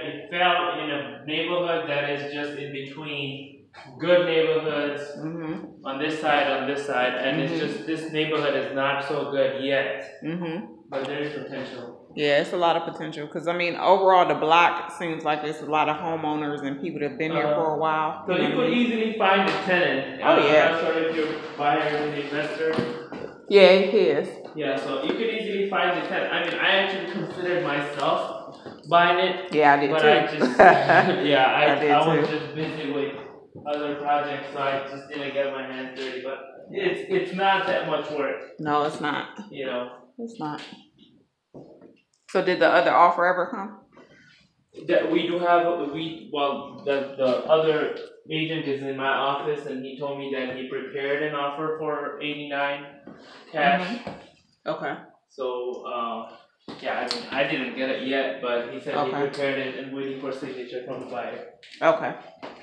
it fell in a neighborhood that is just in between good neighborhoods on this side, and it's just this neighborhood is not so good yet. But there is potential. Yeah, it's a lot of potential because I mean, overall, the block seems like there's a lot of homeowners and people that've been there for a while. So you could easily find a tenant. Oh yeah. I'm sorry if your buyer is an investor. Yeah, it is. Yeah, so you could easily find a tenant. I mean, I actually considered myself buying it. Yeah, I did but too. I just, I was just busy with other projects, so I just didn't get my hands dirty. But it's not that much work. No, it's not. You know, it's not. So did the other offer ever come? That we do have the other agent is in my office and he told me that he prepared an offer for 89 cash. Okay. So yeah, I mean I didn't get it yet, but he said he prepared it and waiting for signature from the buyer. Okay.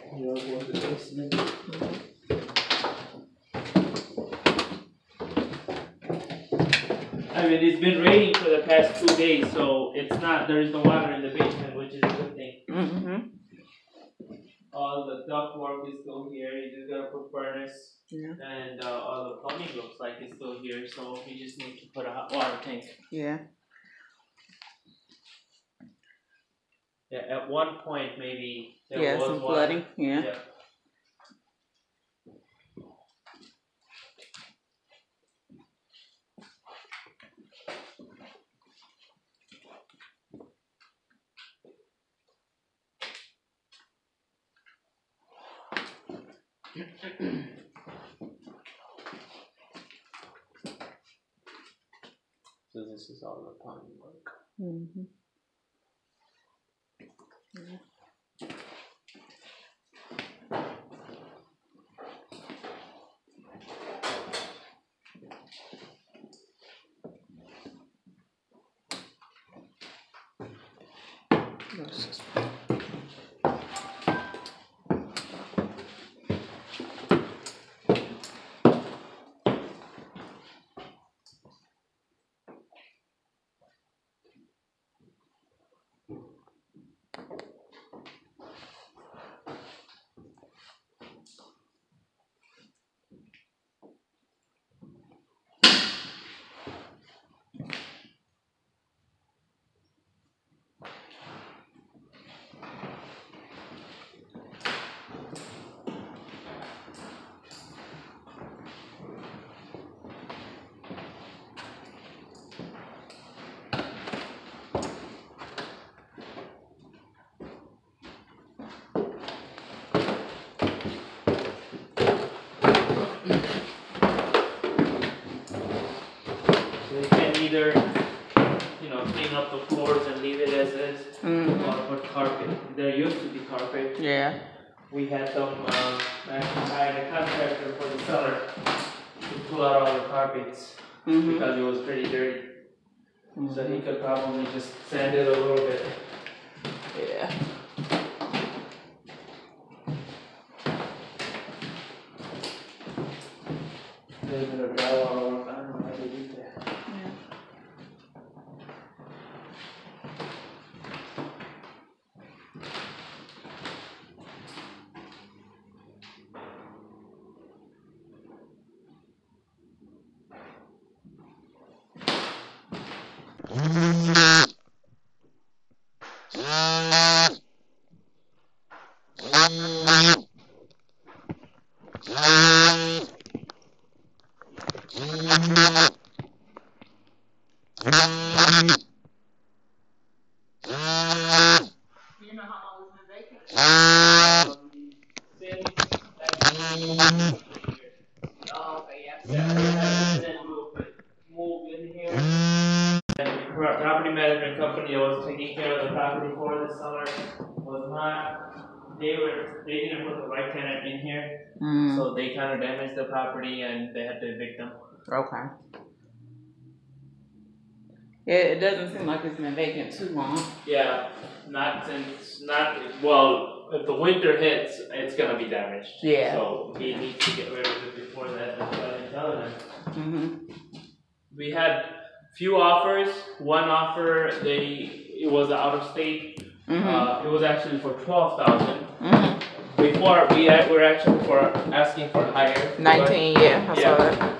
I mean, it's been raining for the past 2 days, so there is no water in the basement, which is a good thing. All the duct work is still here. You just gotta put furnace, and all the plumbing looks like it's still here. So we just need to put a hot water tank. Yeah. Yeah. At one point, maybe there was some flooding. Yeah. So this is all the plumbing work. Either, clean up the floors and leave it as is, or put carpet. There used to be carpet. Yeah. We had them actually hired a contractor for the cellar to pull out all the carpets because it was pretty dirty. So he could probably just sand it a little bit. Yeah. A little bit of drywall work. I don't know how to do that. Property management company that was taking care of the property for the seller was not, they didn't put the right tenant in here, so they kind of damaged the property and they had to evict them. Okay. Yeah, it doesn't seem like it's been vacant too long. Yeah, if the winter hits, it's gonna be damaged. Yeah. So he needs to get rid of it before that, that's what I'm telling him. We had few offers. One offer, it was out of state, Mm-hmm. It was actually for 12,000. Mm-hmm. Before we were actually for asking for higher. 19, yeah, I saw Yeah. that.